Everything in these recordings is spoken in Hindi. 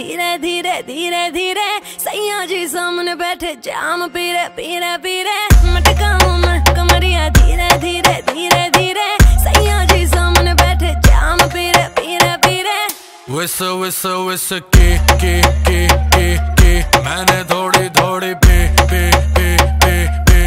धीरे धीरे धीरे धीरे सैया जी सामने बैठे जाम पीरे पीरे पीरे मटकाऊं मैं कमरिया धीरे धीरे धीरे धीरे सैया जी सामने बैठे जाम पीरे पीरे पीरे। विस विस विस के मैंने थोड़ी थोड़ी पे पे पे पे पे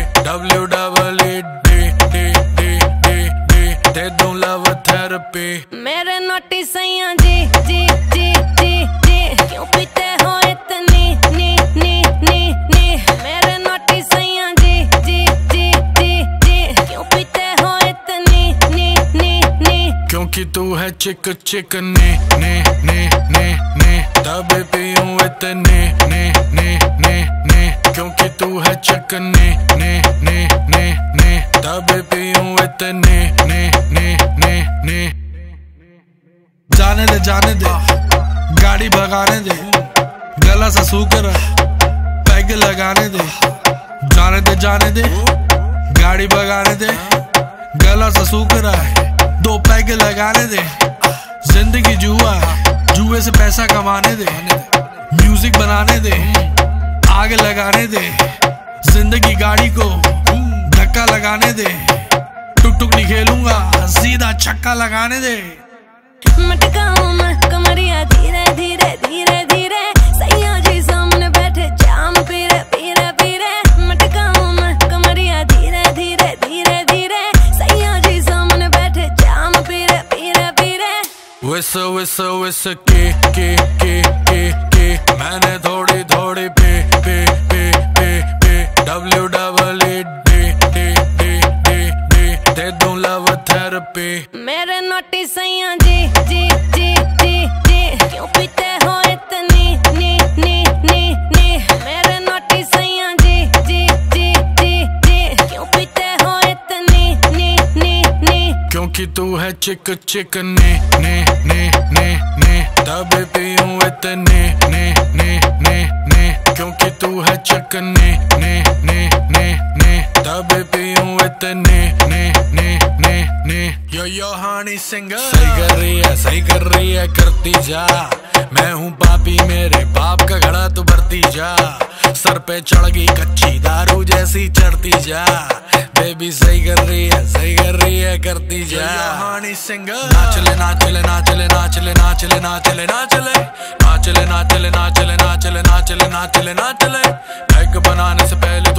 WEE दे दूं लव थेरेपी। मेरे नोटी सैया जी जी जी जी जी क्यों पीते हो इतनी नी नी नी नी। मेरे नोटी सैया जी जी जी जी जी क्यों पीते हो इतनी नी नी नी। क्योंकि तू है चिक चिक ने ने ने ने ने तब पीऊं इतने ने ने ने ने। क्योंकि तू है चिक ने ने ने ने ने तब पीऊं इतने ने ने ने ने। जाने दे गाड़ी भगाने दे गला सा सूकर पैग लगाने दे। जाने दे गाड़ी भगाने दे गला सा सूकर दो पैग लगाने दे। जिंदगी जुआ जुए से पैसा कमाने दे म्यूजिक बनाने दे आग लगाने दे। जिंदगी गाड़ी को धक्का लगाने दे टुक टुक नहीं खेलूंगा सीधा छक्का लगाने दे। मटकाऊं मैं कमरिया धीरे धीरे धीरे धीरे सैया जी सामने बैठे जाम पीरे पीरे पीरे। मटकाऊं मैं कमरिया धीरे धीरे धीरे धीरे सैया जी सामने बैठे जाम पीरे पीरे पीरे। विस विस विस के मैंने थोड़ी थोड़ी पे पे पे पे पे WEE दे दूं लव थेरेपी। मेरे नोटी सैया जी जी जी जी जी क्यों पीते हो इतनी नी नी नी नी। मेरे नोटी सैया जी जी जी जी जी क्यों पीते हो इतनी नी नी नी। क्योंकि तू है चिक चिक ने ने ने ने ने तब पीऊं इतने ने ने ने ने। क्योंकि तू है चिक ने ने ने ने ने तब पीऊं इतने ने ने ने ने। यो हानी सिंगर सही कर रही है करती जा। मैं हूँ पापी मेरे बाप का घड़ा तू भरती जा। सर पे चढ़ गई कच्ची दारू जैसी चढ़ती जा। बेबी सही कर रही है करती जा। हानी सिंगर नाचले नाचले नाचले नाचले नाचले नाचले नाचले नाचले नाचले नाचले नाचले नाचले नाचले नाचले। पैक बनाने से पहले